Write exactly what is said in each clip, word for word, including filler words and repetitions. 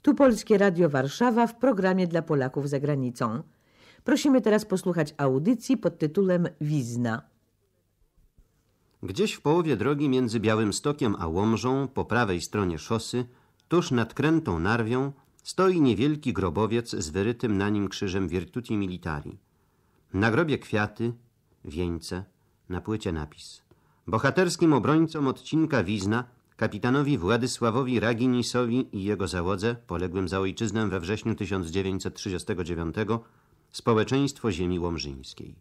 Tu Polskie Radio Warszawa w programie dla Polaków za granicą. Prosimy teraz posłuchać audycji pod tytułem Wizna. Gdzieś w połowie drogi między Białymstokiem a Łomżą, po prawej stronie szosy, tuż nad Krętą Narwią, stoi niewielki grobowiec z wyrytym na nim krzyżem Virtuti Militari. Na grobie kwiaty, wieńce, na płycie napis: bohaterskim obrońcom odcinka Wizna, kapitanowi Władysławowi Raginisowi i jego załodze, poległym za ojczyznę we wrześniu tysiąc dziewięćset trzydziestego dziewiątego, społeczeństwo ziemi łomżyńskiej.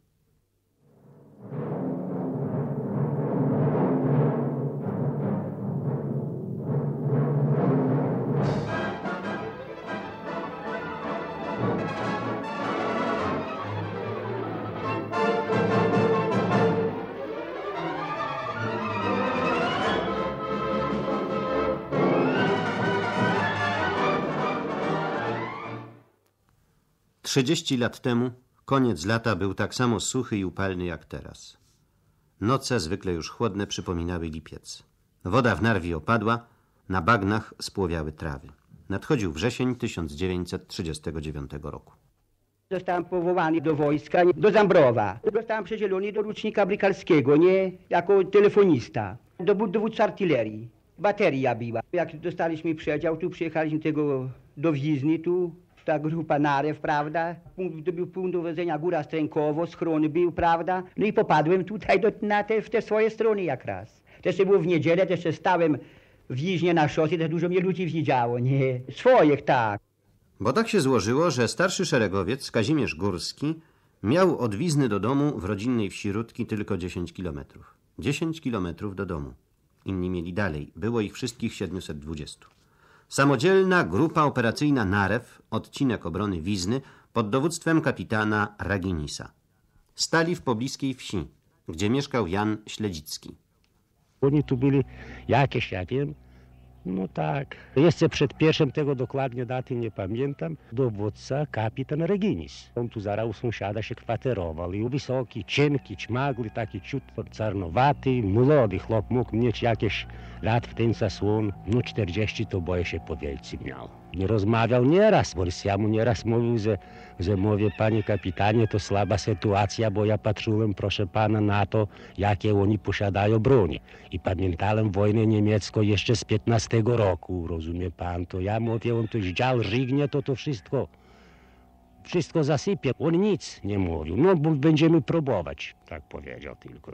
Trzydzieści lat temu koniec lata był tak samo suchy i upalny jak teraz. Noce, zwykle już chłodne, przypominały lipiec. Woda w Narwi opadła, na bagnach spłowiały trawy. Nadchodził wrzesień tysiąc dziewięćset trzydziestego dziewiątego roku. Zostałem powołany do wojska, do Zambrowa. Zostałem przedzielony do rucznika brykalskiego, nie jako telefonista, do dowódcy artylerii. Bateria była. Jak dostaliśmy przedział, tu przyjechaliśmy tego do Wizny, tu ta grupa Narew, prawda? Punkt, to był punkt do widzenia Góra Strękowo, schron był, prawda? No i popadłem tutaj do, na te, w te swoje strony jak raz. Też było w niedzielę, też stałem w Wiźnie na szosie, też dużo mnie ludzi widziało, nie? Swoich, tak. Bo tak się złożyło, że starszy szeregowiec Kazimierz Górski miał od Wizny do domu w rodzinnej wsi Rudki tylko dziesięć kilometrów. dziesięć kilometrów do domu. Inni mieli dalej. Było ich wszystkich siedmiuset dwudziestu. Samodzielna grupa operacyjna Narew, odcinek obrony Wizny, pod dowództwem kapitana Raginisa. Stali w pobliskiej wsi, gdzie mieszkał Jan Śledzicki. Oni tu byli jakieś, ja wiem, no tak. Jeszcze przed pierwszym, tego dokładnie daty nie pamiętam, dowódca kapitan Raginis. On tu zaraz u sąsiada się kwaterował. I wysoki, cienki, czmagły, taki ciut czarnowaty, młody chłop mógł mieć jakieś lat w ten zasłon. No czterdzieści to boję się powiedzieć miał. Nie rozmawiał nieraz, bo ja mu nieraz mówił, że, że mówię, panie kapitanie, to słaba sytuacja, bo ja patrzyłem, proszę pana, na to, jakie oni posiadają broni. I pamiętałem wojnę niemiecką jeszcze z piętnastego roku, rozumie pan, to ja mówię, on to dział żygnie, to to wszystko, wszystko zasypie. On nic nie mówił, no bo będziemy próbować, tak powiedział tylko.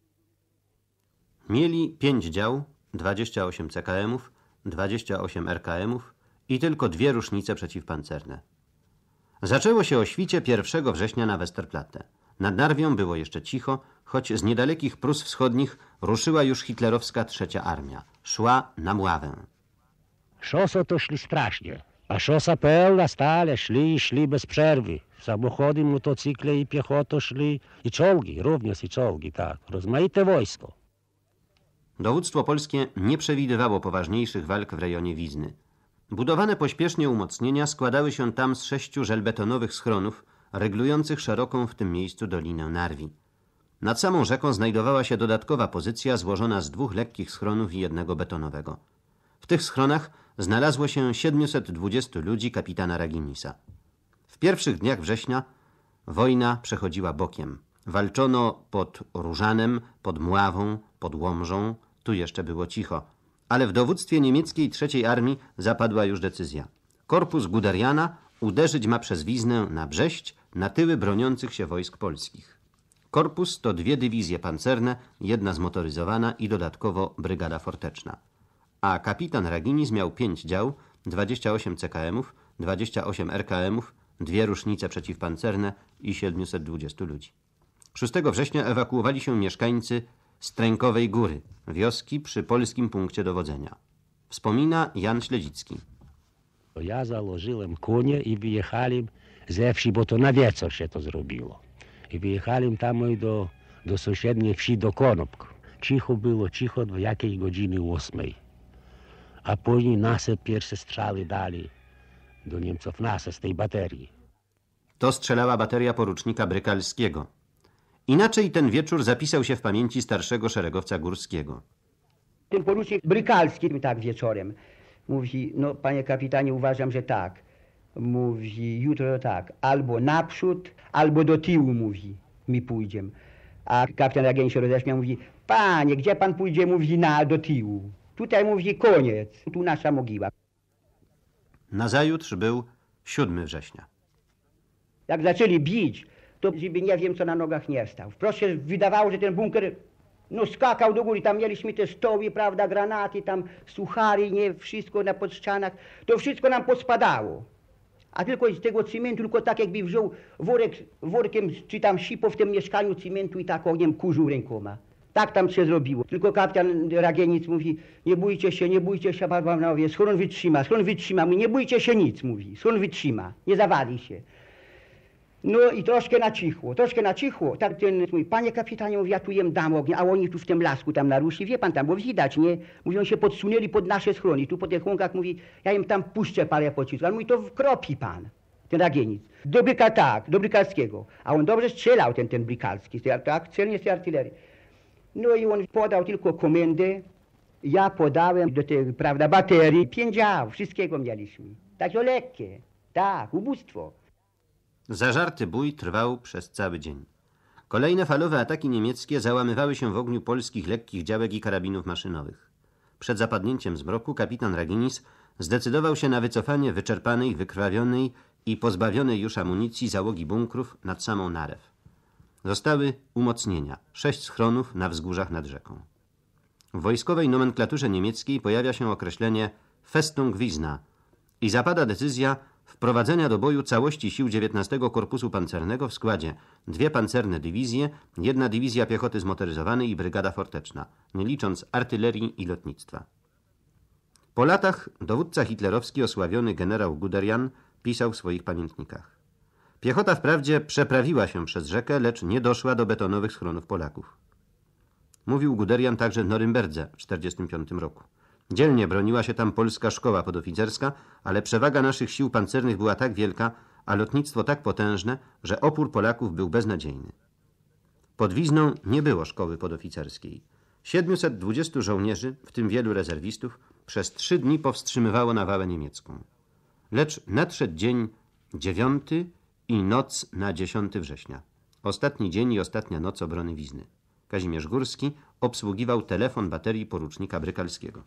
Mieli pięć dział, dwadzieścia osiem C K M-ów, dwadzieścia osiem R K M-ów i tylko dwie rusznice przeciwpancerne. Zaczęło się o świcie pierwszego września na Westerplatte. Nad Narwią było jeszcze cicho, choć z niedalekich Prus Wschodnich ruszyła już hitlerowska trzecia armia. Szła na Mławę. Szoso to szli strasznie, a szosa pełna stale, szli i szli bez przerwy. Samochody, motocykle i piechota szli, i czołgi, również i czołgi, tak, rozmaite wojsko. Dowództwo polskie nie przewidywało poważniejszych walk w rejonie Wizny. Budowane pośpiesznie umocnienia składały się tam z sześciu żelbetonowych schronów, reglujących szeroką w tym miejscu Dolinę Narwi. Nad samą rzeką znajdowała się dodatkowa pozycja złożona z dwóch lekkich schronów i jednego betonowego. W tych schronach znalazło się siedmiuset dwudziestu ludzi kapitana Raginisa. W pierwszych dniach września wojna przechodziła bokiem. Walczono pod Różanem, pod Mławą, pod Łomżą, tu jeszcze było cicho. Ale w dowództwie niemieckiej trzeciej armii zapadła już decyzja. Korpus Guderiana uderzyć ma przez Wiznę na Brześć, na tyły broniących się wojsk polskich. Korpus to dwie dywizje pancerne, jedna zmotoryzowana i dodatkowo brygada forteczna. A kapitan Raginis miał pięć dział, dwadzieścia osiem C K M-ów, dwadzieścia osiem R K M-ów, dwie rusznice przeciwpancerne i siedmiuset dwudziestu ludzi. szóstego września ewakuowali się mieszkańcy Strękowej Góry, wioski przy polskim punkcie dowodzenia. Wspomina Jan Śledzicki. Ja założyłem konie i wyjechałem ze wsi, bo to na wieczór się to zrobiło. I wyjechałem tam do, do sąsiedniej wsi, do Konopk. Cicho było, cicho do jakiej godziny ósmej. A później nas pierwsze strzały dali do Niemców, nas z tej baterii. To strzelała bateria porucznika Brykalskiego. Inaczej ten wieczór zapisał się w pamięci starszego szeregowca Górskiego. Ten porucznik Brykalski, tak wieczorem, Mówi, no panie kapitanie, uważam, że tak. Mówi, jutro tak, albo naprzód, albo do tyłu, mówi, mi pójdziemy. A kapitan Ragień się roześmiał, mówi, panie, gdzie pan pójdzie, mówi, na, do tyłu. Tutaj, mówi, koniec, tu nasza mogiła. Nazajutrz był siódmego września. Jak zaczęli bić, to żeby nie wiem, co na nogach nie stał. Wprost się wydawało, że ten bunkier no skakał do góry, tam mieliśmy te stoły, prawda, granaty, tam suchary, nie, wszystko na podścianach. To wszystko nam pospadało. A tylko z tego cementu, tylko tak jakby wziął worek, workiem, czy tam sipał w tym mieszkaniu cementu i tak ogniem kurzył rękoma. Tak tam się zrobiło. Tylko kapitan Ragienic mówi, nie bójcie się, nie bójcie się, panowie, schron wytrzyma, schron wytrzyma. Mówi, nie bójcie się nic, mówi, schron wytrzyma, nie zawali się. No i troszkę nacichło, troszkę nacichło. Tak ten mój, panie kapitanie, mówi, ja tu jem dam ognia, a oni tu w tym lasku tam naruszy, wie pan, tam było widać, nie? Mówi, oni się podsunęli pod nasze schrony, tu po tych łąkach, mówi, ja im tam puszczę parę pocisków, ale mówi, to wkropi pan, ten Ragienic. Do Bryka tak, do Brykalskiego, a on dobrze strzelał, ten, ten Brykalski, tak, celnie z tej artylerii. No i on podał tylko komendę, ja podałem do tej, prawda, baterii, pięć dział, wszystkiego mieliśmy. Także lekkie, tak, ubóstwo. Zażarty bój trwał przez cały dzień. Kolejne falowe ataki niemieckie załamywały się w ogniu polskich lekkich działek i karabinów maszynowych. Przed zapadnięciem zmroku kapitan Raginis zdecydował się na wycofanie wyczerpanej, wykrwawionej i pozbawionej już amunicji załogi bunkrów nad samą Narew. Zostały umocnienia, sześć schronów na wzgórzach nad rzeką. W wojskowej nomenklaturze niemieckiej pojawia się określenie Festung Wiesna i zapada decyzja wprowadzenia do boju całości sił dziewiętnastego Korpusu Pancernego w składzie dwie pancerne dywizje, jedna dywizja piechoty zmotoryzowanej i brygada forteczna, nie licząc artylerii i lotnictwa. Po latach dowódca hitlerowski osławiony generał Guderian pisał w swoich pamiętnikach. Piechota wprawdzie przeprawiła się przez rzekę, lecz nie doszła do betonowych schronów Polaków. Mówił Guderian także w Norymberdze w tysiąc dziewięćset czterdziestym piątym roku. Dzielnie broniła się tam polska szkoła podoficerska, ale przewaga naszych sił pancernych była tak wielka, a lotnictwo tak potężne, że opór Polaków był beznadziejny. Pod Wizną nie było szkoły podoficerskiej. siedmiuset dwudziestu żołnierzy, w tym wielu rezerwistów, przez trzy dni powstrzymywało nawałę niemiecką. Lecz nadszedł dzień dziewiąty i noc na dziesiątego września. Ostatni dzień i ostatnia noc obrony Wizny. Kazimierz Górski obsługiwał telefon baterii porucznika Brykalskiego.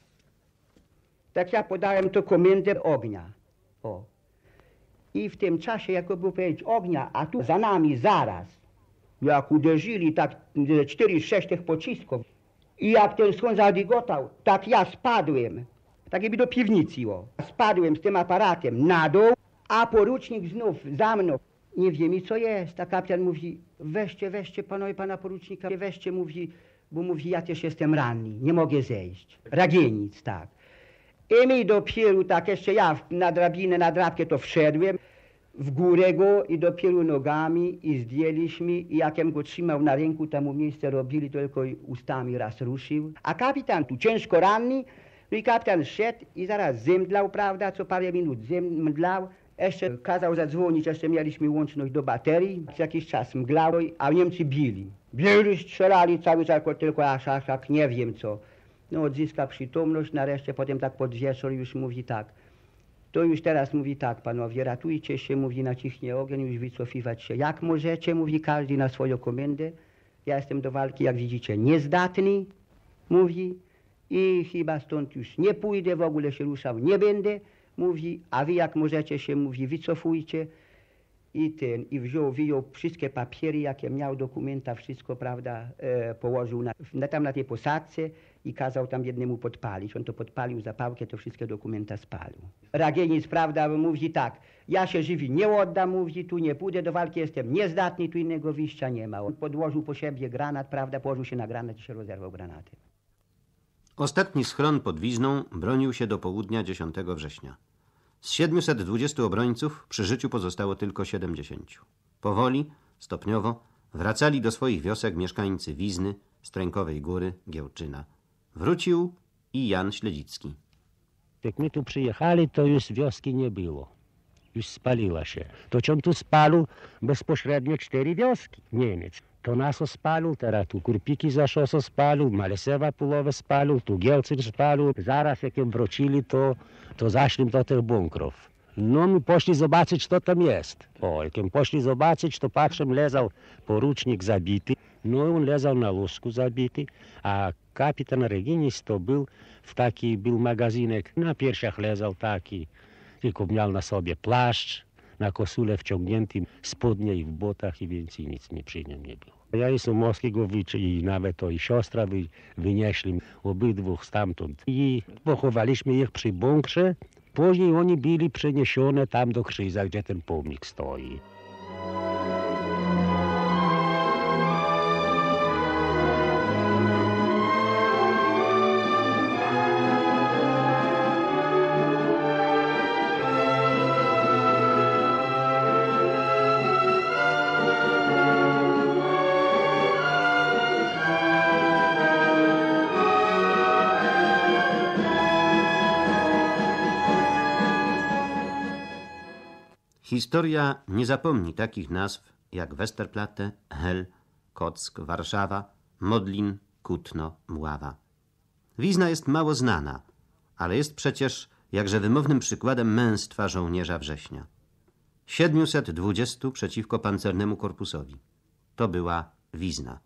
Tak ja podałem to komendę ognia. O. I w tym czasie, jak było powiedzieć ognia, a tu za nami zaraz, jak uderzyli tak cztery sześć tych pocisków i jak ten schron zadygotał, tak ja spadłem, tak jakby do piwnicy, o. Spadłem z tym aparatem na dół, a porucznik znów za mną. Nie wie mi co jest, a kapitan mówi, weźcie, weźcie panowie pana porucznika, weźcie, mówi, bo mówi, ja też jestem ranny, nie mogę zejść. Ragienic, tak. I mi dopiero tak jeszcze ja na drabinę, na drabkę to wszedłem, w górę go i dopiero nogami i zdjęliśmy i jakem go trzymał na ręku, tam mu miejsce robili, tylko ustami raz ruszył. A kapitan tu ciężko ranny, no i kapitan szedł i zaraz zemdlał, prawda, co parę minut zemdlał. Jeszcze kazał zadzwonić, jeszcze mieliśmy łączność do baterii. Przez jakiś czas mglało, a Niemcy bili. Bili, strzelali cały czas, tylko aż, aż, aż nie wiem co. No odzyska przytomność, nareszcie potem tak pod wieczór już mówi tak. To już teraz mówi tak, panowie, ratujcie się, mówi, nacichnie ogień, już wycofywać się. Jak możecie, mówi każdy na swoją komendę. Ja jestem do walki, jak widzicie, niezdatny, mówi. I chyba stąd już nie pójdę, w ogóle się ruszał nie będę. Mówi, a wy jak możecie się, mówi, wycofujcie. I ten, i wziął, wyjął wszystkie papiery, jakie miał, dokumenta, wszystko, prawda, e, położył na, na, tam na tej posadzce i kazał tam jednemu podpalić. On to podpalił zapałkę, to wszystkie dokumenta spalił. Ragienic, prawda, mówi tak, ja się żywi nie oddam, mówi, tu nie pójdę do walki, jestem niezdatny, tu innego wyjścia nie ma. On podłożył po siebie granat, prawda, położył się na granat i się rozerwał granatem. Ostatni schron pod Wizną bronił się do południa dziesiątego września. Z siedmiuset dwudziestu obrońców przy życiu pozostało tylko siedemdziesięciu. Powoli, stopniowo wracali do swoich wiosek mieszkańcy Wizny, Strękowej Góry, Giełczyna. Wrócił i Jan Śledzicki. Jak my tu przyjechali, to już wioski nie było. Już spaliła się. To on tu spalił bezpośrednio cztery wioski, Niemiec. To nas spalił, teraz tu Kurpiki za szoso spalił, Malesewa połowę spalił, tu Giełczyn spalił. Zaraz jak im wrócili, to to zaszli do tych bunkrów. No my poszli zobaczyć, co tam jest. O, jak poszli zobaczyć, to patrzę, lezał porucznik zabity. No on lezał na ложку zabity, a kapitan Reginis to był w taki, był magazynek, na piersiach lezał taki, tylko miał na sobie płaszcz, na koszulę wciągniętym, spodnie i w botach i więcej nic nie przy nim nie było. Ja jestem Moskiewicz i nawet to i siostra wy, wynieśli obydwóch stamtąd i pochowaliśmy ich przy bunkrze. Później oni byli przeniesione tam do Krzyża, gdzie ten pomnik stoi. Historia nie zapomni takich nazw jak Westerplatte, Hel, Kock, Warszawa, Modlin, Kutno, Mława. Wizna jest mało znana, ale jest przecież jakże wymownym przykładem męstwa żołnierza września. siedmiuset dwudziestu przeciwko pancernemu korpusowi. To była Wizna.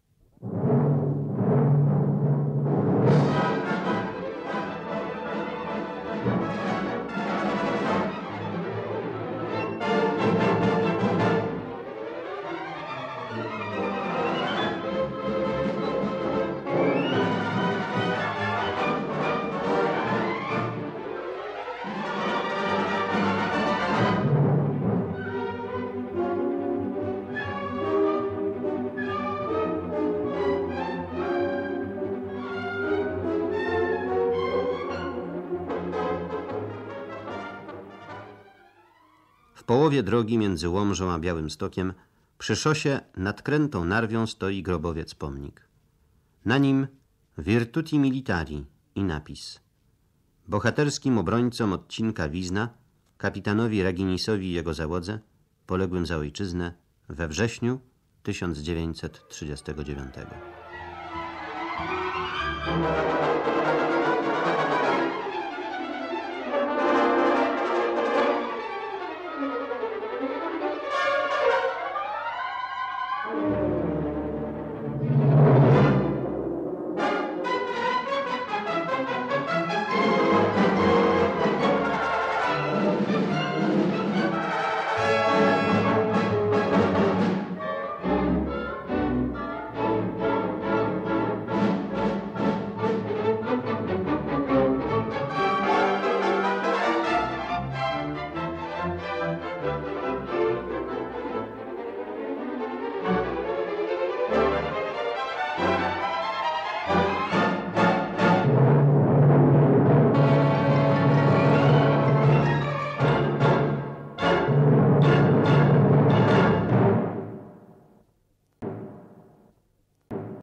W połowie drogi między Łomżą a Białymstokiem przy szosie nad Krętą Narwią stoi grobowiec pomnik. Na nim Virtuti Militari i napis: bohaterskim obrońcom odcinka Wizna, kapitanowi Reginisowi i jego załodze, poległym za ojczyznę we wrześniu tysiąc dziewięćset trzydziestego dziewiątego.